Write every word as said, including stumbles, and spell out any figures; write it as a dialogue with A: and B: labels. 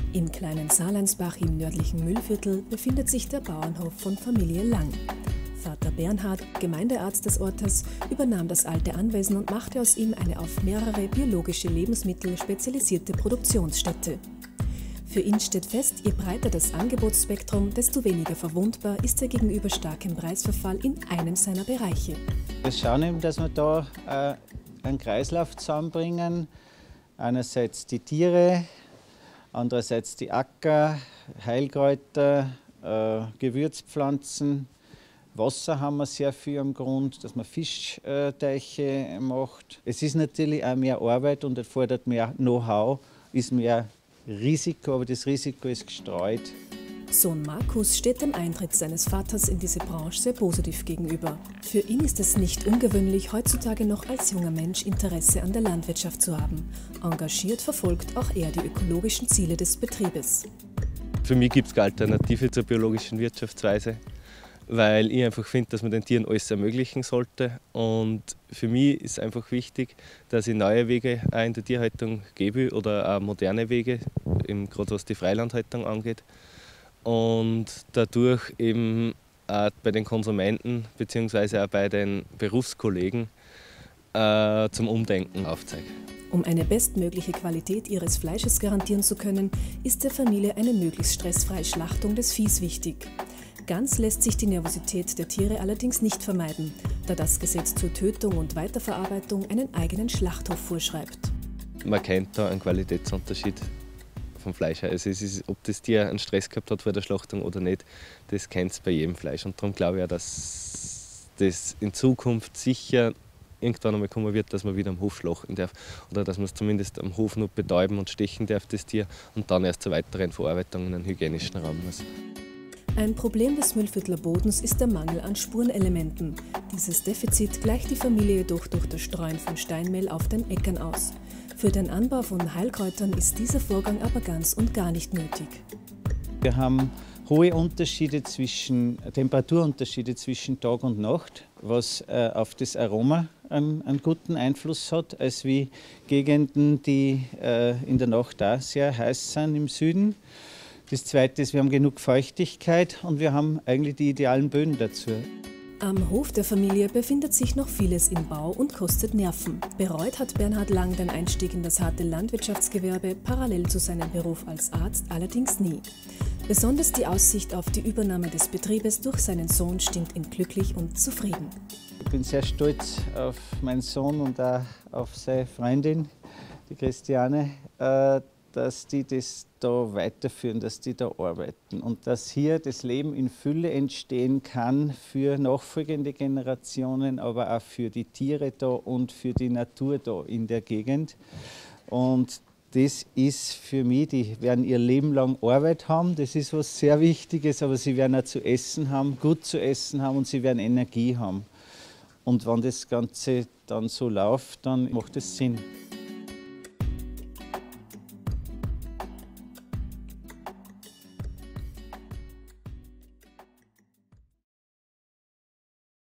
A: Im kleinen Saarlandsbach im nördlichen Mühlviertel befindet sich der Bauernhof von Familie Lang. Vater Bernhard, Gemeindearzt des Ortes, übernahm das alte Anwesen und machte aus ihm eine auf mehrere biologische Lebensmittel spezialisierte Produktionsstätte. Für ihn steht fest, je breiter das Angebotsspektrum, desto weniger verwundbar ist er gegenüber starkem Preisverfall in einem seiner Bereiche.
B: Wir schauen eben, dass wir da äh, einen Kreislauf zusammenbringen. Einerseits die Tiere, andererseits die Acker, Heilkräuter, äh, Gewürzpflanzen. Wasser haben wir sehr viel am Grund, dass man Fischteiche macht. Es ist natürlich auch mehr Arbeit und erfordert mehr Know-how, ist mehr Risiko, aber das Risiko ist gestreut.
A: Sohn Markus steht dem Eintritt seines Vaters in diese Branche sehr positiv gegenüber. Für ihn ist es nicht ungewöhnlich, heutzutage noch als junger Mensch Interesse an der Landwirtschaft zu haben. Engagiert verfolgt auch er die ökologischen Ziele des Betriebes.
C: Für mich gibt es keine Alternative zur biologischen Wirtschaftsweise, weil ich einfach finde, dass man den Tieren alles ermöglichen sollte. Und für mich ist einfach wichtig, dass ich neue Wege auch in der Tierhaltung gebe oder auch moderne Wege, gerade was die Freilandhaltung angeht. Und dadurch eben auch bei den Konsumenten bzw. auch bei den Berufskollegen äh, zum Umdenken aufzeige.
A: Um eine bestmögliche Qualität ihres Fleisches garantieren zu können, ist der Familie eine möglichst stressfreie Schlachtung des Viehs wichtig. Ganz lässt sich die Nervosität der Tiere allerdings nicht vermeiden, da das Gesetz zur Tötung und Weiterverarbeitung einen eigenen Schlachthof vorschreibt.
C: Man kennt da einen Qualitätsunterschied vom Fleisch her. Also es ist, ob das Tier einen Stress gehabt hat vor der Schlachtung oder nicht, das kennt es bei jedem Fleisch. Und darum glaube ich auch, dass das in Zukunft sicher irgendwann einmal kommen wird, dass man wieder am Hof schlachten darf. Oder dass man es zumindest am Hof noch betäuben und stechen darf, das Tier, und dann erst zur weiteren Verarbeitung in einen hygienischen Raum muss.
A: Ein Problem des Mühlviertler Bodens ist der Mangel an Spurenelementen. Dieses Defizit gleicht die Familie jedoch durch das Streuen von Steinmehl auf den Äckern aus. Für den Anbau von Heilkräutern ist dieser Vorgang aber ganz und gar nicht nötig.
B: Wir haben hohe Unterschiede zwischen, Temperaturunterschiede zwischen Tag und Nacht, was äh, auf das Aroma einen, einen guten Einfluss hat, als wie Gegenden, die äh, in der Nacht auch sehr heiß sind im Süden. Das Zweite ist, wir haben genug Feuchtigkeit und wir haben eigentlich die idealen Böden dazu.
A: Am Hof der Familie befindet sich noch vieles im Bau und kostet Nerven. Bereut hat Bernhard Lang den Einstieg in das harte Landwirtschaftsgewerbe parallel zu seinem Beruf als Arzt allerdings nie. Besonders die Aussicht auf die Übernahme des Betriebes durch seinen Sohn stimmt ihn glücklich und zufrieden.
B: Ich bin sehr stolz auf meinen Sohn und auch auf seine Freundin, die Christiane, dass die das da weiterführen, dass die da arbeiten und dass hier das Leben in Fülle entstehen kann für nachfolgende Generationen, aber auch für die Tiere da und für die Natur da in der Gegend. Und das ist für mich, die werden ihr Leben lang Arbeit haben, das ist was sehr Wichtiges, aber sie werden auch zu essen haben, gut zu essen haben und sie werden Energie haben. Und wenn das Ganze dann so läuft, dann macht es Sinn.